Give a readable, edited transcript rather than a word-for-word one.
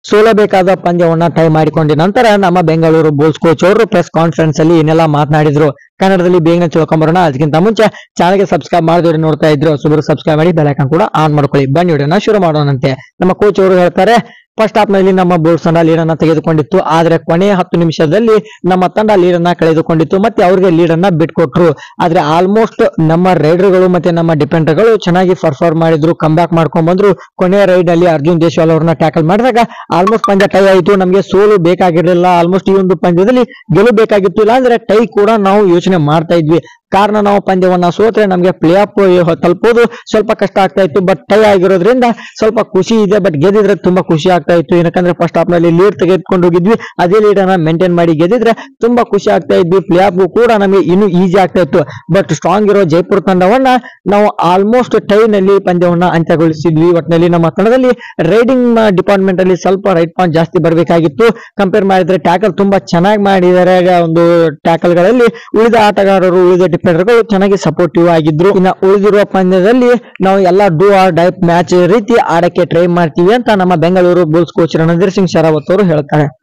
ಸೋಲಬೇಕಾದ ಪಂದ್ಯವನ್ನ tie ಮಾಡಿಕೊಂಡ ನಂತರ ನಮ್ಮ ಬೆಂಗಳೂರು ಬುಲ್ಸ್ ಕೋಚ್ ಅವರು ಪ್ರೆಸ್ ಕಾನ್ಫರೆನ್ಸ್ ಅಲ್ಲಿ ಏನೆಲ್ಲ ಮಾತನಾಡಿದ್ರು ಕನ್ನಡದಲ್ಲಿ ಬೇಗನೆ ತಿಳ್ಕೊಂಬರೋಣ. ಅದಕ್ಕಿಂತ ಮುಂಚೆ ಚಾನಲ್ಗೆ ಸಬ್ಸ್ಕ್ರೈಬ್ ಮಾಡಿದವರು ನೋಡ್ತಾ ಇದ್ರು ಸುಬರು ಸಬ್ಸ್ಕ್ರೈಬ್ ಮಾಡಿ ಬೆಲ್ ಐಕಾನ್ ಕೂಡ ಆನ್ ಮಾಡ್ಕೊಳ್ಳಿ. ಬನ್ನಿ ವಿಡಿಯೋನ ಶುರು ಮಾಡೋಣಂತೆ. ನಮ್ಮ ಕೋಚ್ ಅವರು ಹೇಳ್ತಾರೆ, ಫಸ್ಟ್ ಹಾಫ್ ನಲ್ಲಿ ನಮ್ಮ ಬುಲ್ಸ್ ತಂಡ ಲೀಡ್ ಅನ್ನ ತೆಗೆದುಕೊಂಡಿತ್ತು, ಆದ್ರೆ ಕೊನೆಯ 10 ನಿಮಿಷದಲ್ಲಿ ನಮ್ಮ ತಂಡ ಲೀಡ್ ಅನ್ನ ಕಳೆದುಕೊಂಡಿತ್ತು ಮತ್ತೆ ಅವರಿಗೆ ಲೀಡ್ ಅನ್ನ ಬಿಟ್ಕೊಟ್ರು. ಆದ್ರೆ ಆಲ್ಮೋಸ್ಟ್ ನಮ್ಮ ರೈಡರ್ಗಳು ಮತ್ತೆ ನಮ್ಮ ಡಿಫೆಂಡರ್ಗಳು ಚೆನ್ನಾಗಿ ಪರ್ಫಾರ್ಮ್ ಮಾಡಿದ್ರು, ಕಮ್ ಬ್ಯಾಕ್ ಮಾಡ್ಕೊಂಡ್ ಬಂದ್ರು. ಕೊನೆಯ ರೈಡ್ ಅಲ್ಲಿ ಅರ್ಜುನ್ ದೇಶವಾಲ್ ಅವ್ರನ್ನ ಟ್ಯಾಕಲ್ ಮಾಡಿದಾಗ ಆಲ್ಮೋಸ್ಟ್ ಪಂದ್ಯ ಟೈ ಆಯಿತು. ನಮಗೆ ಸೋಲು ಬೇಕಾಗಿರಲಿಲ್ಲ, ಆಲ್ಮೋಸ್ಟ್ ಈ ಒಂದು ಪಂದ್ಯದಲ್ಲಿ ಗೆಲ್ಲಬೇಕಾಗಿತ್ತು. ಇಲ್ಲ ಅಂದ್ರೆ ಟೈ ಕೂಡ ನಾವು ಯೋಚನೆ ಮಾಡ್ತಾ ಇದ್ವಿ. ಕಾರಣ ನಾವು ಪಂದ್ಯವನ್ನ ಸೋತ್ರೆ ನಮಗೆ ಪ್ಲೇ ಆಫ್ ತಲುಪೋದು ಸ್ವಲ್ಪ ಕಷ್ಟ ಆಗ್ತಾ ಇತ್ತು. ಬಟ್ ಟೈ ಆಗಿರೋದ್ರಿಂದ ಸ್ವಲ್ಪ ಖುಷಿ ಇದೆ. ಬಟ್ ಗೆದ್ದಿದ್ರೆ ತುಂಬಾ ಖುಷಿ ಆಗ್ತಾ ಇತ್ತು. ಏನಕ್ಕಂದ್ರೆ ಫಸ್ಟ್ ಹಾಫ್ ನಲ್ಲಿ ಲೀಡ್ ತೆಗೆದುಕೊಂಡು ಹೋಗಿದ್ವಿ, ಅದೇ ಲೀಡ್ ಅನ್ನ ಮೇಂಟೈನ್ ಮಾಡಿ ಗೆದ್ದಿದ್ರೆ ತುಂಬಾ ಖುಷಿ ಆಗ್ತಾ ಇದ್ವಿ. ಪ್ಲೇ ಆಫ್ ಕೂಡ ನಮಗೆ ಇನ್ನೂ ಈಸಿ ಆಗ್ತಾ ಇತ್ತು. ಬಟ್ ಸ್ಟ್ರಾಂಗ್ ಇರೋ ಜೈಪುರ್ ತಂಡವನ್ನ ನಾವು ಆಲ್ಮೋಸ್ಟ್ ಟೈ ನಲ್ಲಿ ಪಂದ್ಯವನ್ನ ಅಂತ್ಯಗೊಳಿಸಿದ್ವಿ. ಒಟ್ಟಿನಲ್ಲಿ ನಮ್ಮ ತಂಡದಲ್ಲಿ ರೈಡಿಂಗ್ ಡಿಪಾರ್ಟ್ಮೆಂಟ್ ಅಲ್ಲಿ ಸ್ವಲ್ಪ ರೈಟ್ ಪಾಯಿಂಟ್ ಜಾಸ್ತಿ ಬರಬೇಕಾಗಿತ್ತು. ಕಂಪೇರ್ ಮಾಡಿದ್ರೆ ಟ್ಯಾಕಲ್ ತುಂಬಾ ಚೆನ್ನಾಗಿ ಮಾಡಿದ್ದಾರೆ. ಒಂದು ಟ್ಯಾಕಲ್ ಗಳಲ್ಲಿ ಉಳಿದ ಆಟಗಾರರು ಉಳಿದ ಡಿಫೆಂಡರ್ಗಳು ಚೆನ್ನಾಗಿ ಸಪೋರ್ಟಿವ್ ಆಗಿದ್ರು. ಇನ್ನು ಉಳಿದಿರುವ ಪಂದ್ಯದಲ್ಲಿ ನಾವು ಎಲ್ಲ ಡೂ ಆರ್ ಡೈ ಮ್ಯಾಚ್ ರೀತಿ ಆಡಕ್ಕೆ ಟ್ರೈ ಮಾಡ್ತೀವಿ ಅಂತ ನಮ್ಮ ಬೆಂಗಳೂರು ಬುಲ್ಸ್ ಕೋಚ್ ರಣಧೀರ್ ಸಿಂಗ್ ಶರಾವತ್ ಅವರು ಹೇಳ್ತಾರೆ.